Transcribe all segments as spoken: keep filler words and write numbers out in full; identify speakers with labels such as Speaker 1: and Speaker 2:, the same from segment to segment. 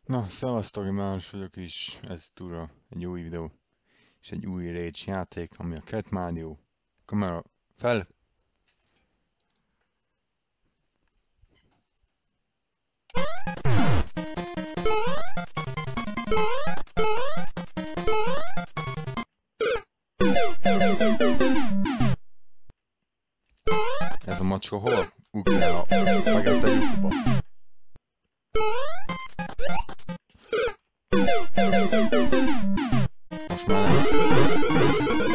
Speaker 1: Na, szevasztok, Mános vagyok is, ez túra egy új videó, és egy új Rage játék, ami a Cat Mario. Kamera fel! Ez a macska hol ugrál a fekete lyukba? Most már nem.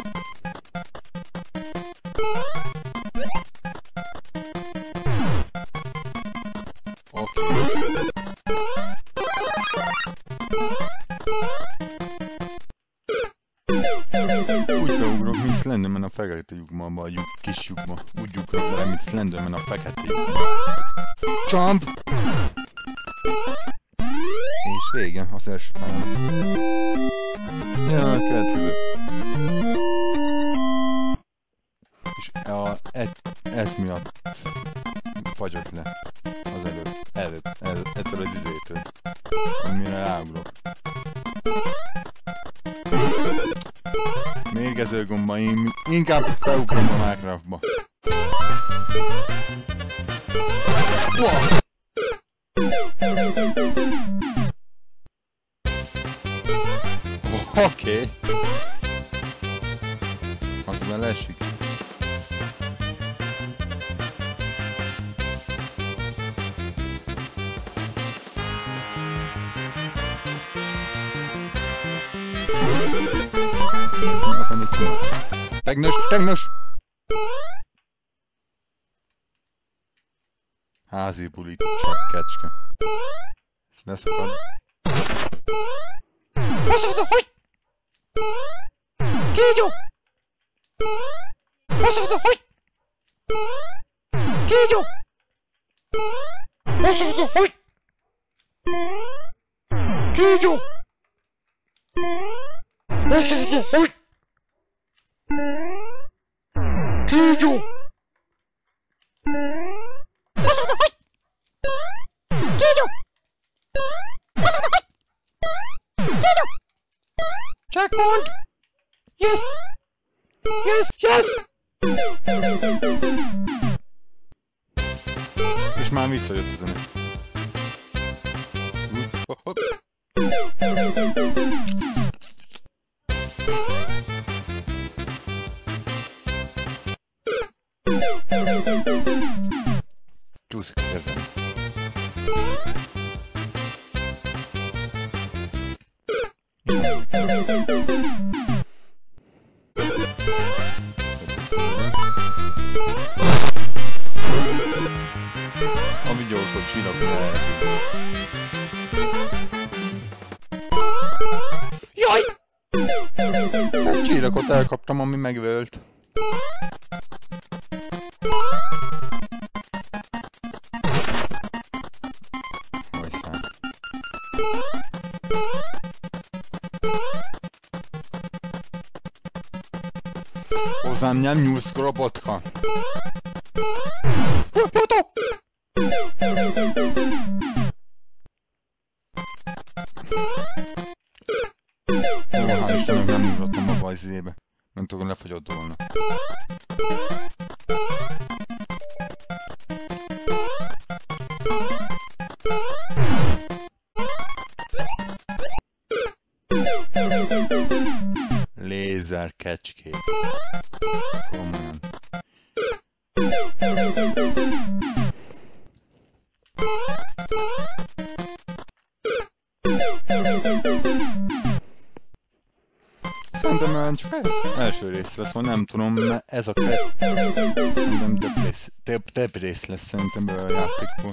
Speaker 1: Oké. Úgy beugrok, mint Slenderman a fekete lyukba, abba a lyuk, kis lyukba. Úgy ugrok bele, mint Slenderman a fekete lyukba. Jump! És vége az első pályának. Ja, a következő. És a, e, ez miatt fagyott le az előbb, előbb, előbb, ettől az izétől, amire ráugrok. Mérgező gomba, én inkább beugrom a Minecraftba. Oké. Okay. Az bele esik. Tegnös, tegnös! Házi buli kecske. És ne szakad. Azt mondta, hogy! Kígyó! Azt mondta, hogy! Kígyó! Azt mondta, hogy! Kígyó! Azt mondta, hogy! Kígyó! Azt mondta, hogy! Kígyó! Azt mondta, hogy! Kígyó! Checkpoint! Yes! Yes! Yes! És már visszajött az ennek. Csúszik a kezem. A vigyorkocsinak lehetünk. Jaj! Egy csírakot elkaptam, ami megvölt. Hajszál. Hozzám nem nyúlsz, robotka! Robotó! Ó, hál' Istennek nem ugrottam abba az izébe. Nem tudom, lefagyott volna. Lézer kecskék. Komolyan. Szerintem már csak ez első rész lesz, vagy nem tudom, mert ez a kett... Szerintem több rész, több, több rész lesz szerintem belőle a játékból.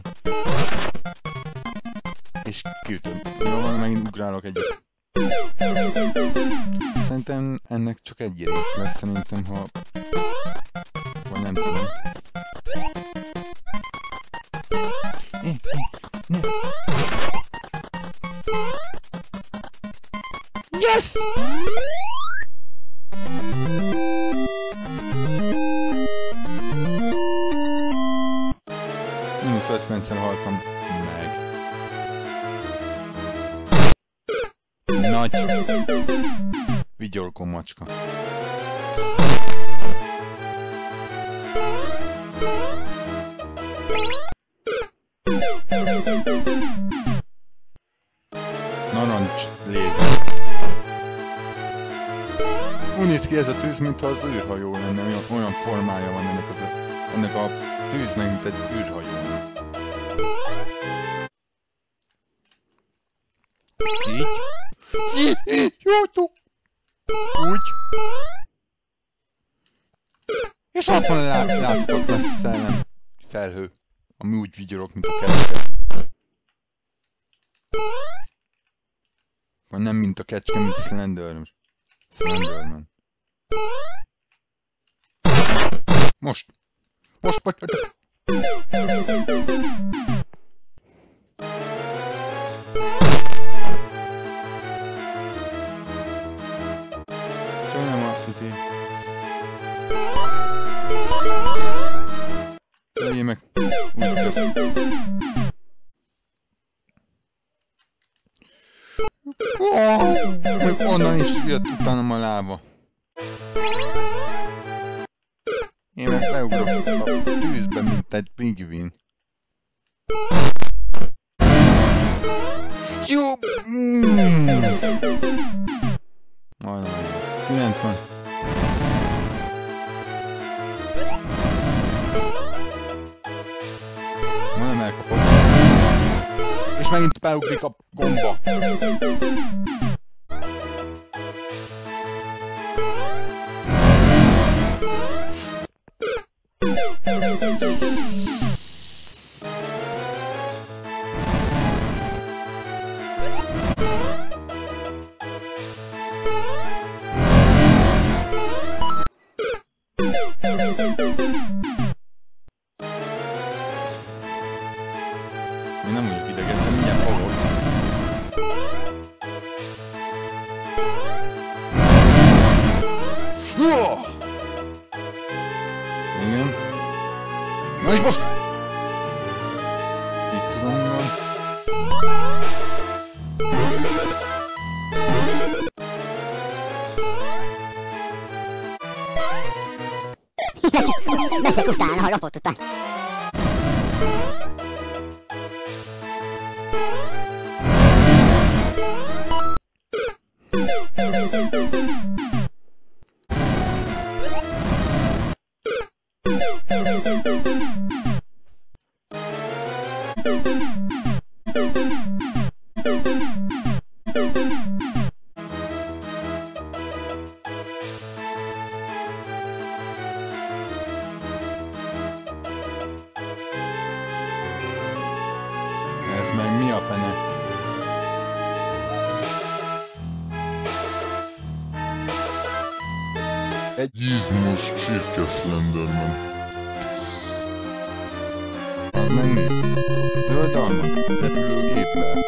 Speaker 1: És kiütöm. Jó, van, megint ugrálok egyet. Szerintem ennek csak egy rész lesz, szerintem, ha... Vagy nem tudom. Eh, eh, ne. Yes! Mínusz ötvencen haltam meg. nagy vigyorgó macska. Narancs lézer. Úgy néz ki ez a tűz, mintha az űrhajó lenne, olyan, olyan formája van ennek, az, ennek a tűznek, mint egy űrhajónak. Így. Így, így, jótok. Úgy. És ott van a láthatatlan szellem felhő, ami úgy vigyorog, mint a kecske. Vagy nem mint a kecske, mint a Slenderman. Slenderman. Most! Most, most, most! Csak nem azt hiszi. Jöjjél meg! Úgy kösz. Oh, még onnan is jött utánam a lába. Én meg beugrok a tűzbe, mint egy pingvin. Jó! Mm. Majdnem. kilencven. Majdnem elkapott. És megint beugrik a gomba. Én nem vagyok ideges, de mindjárt fogok. Igen. Na és most! Itt tudom, mi van.
Speaker 2: Megyek utána, a robot után.
Speaker 1: Ez meg mi a fene? Egy izmos csirke Slenderman. Az meg mi? Zöld alma? Repülőgéppel.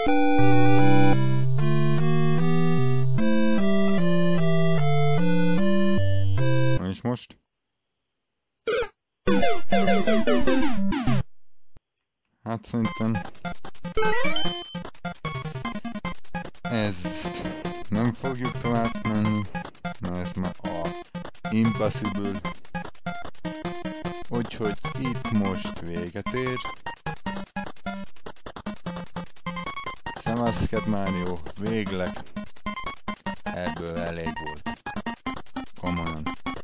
Speaker 1: Na és most? Hát szerintem... Ezt nem fogjuk tovább menni, mert ez már a Impossible. Úgyhogy itt most véget ér. Szevaszked Mário, végleg ebből elég volt. Komolyan.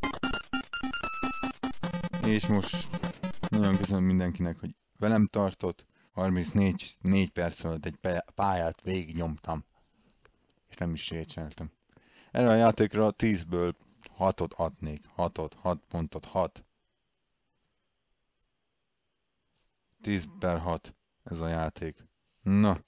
Speaker 1: És most nagyon köszönöm mindenkinek, hogy velem tartott. harmincnégy perc alatt egy pályát végignyomtam. És nem is récseltem. Erre a játékra tízből hatot adnék. hatot, hat pontot, hat. tíz per hat ez a játék. Na.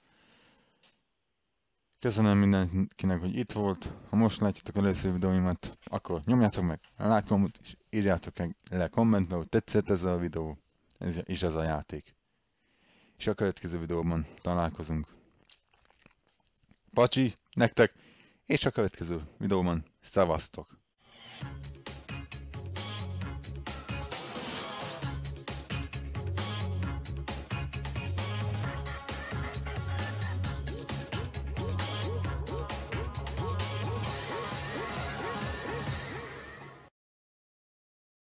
Speaker 1: Köszönöm mindenkinek, hogy itt volt. Ha most látjátok először videóimat, akkor nyomjátok meg a lájkomot, és írjátok le kommentbe, hogy tetszett ez a videó, ez, és ez a játék. És a következő videóban találkozunk. Pacsi, nektek, és a következő videóban szevasztok!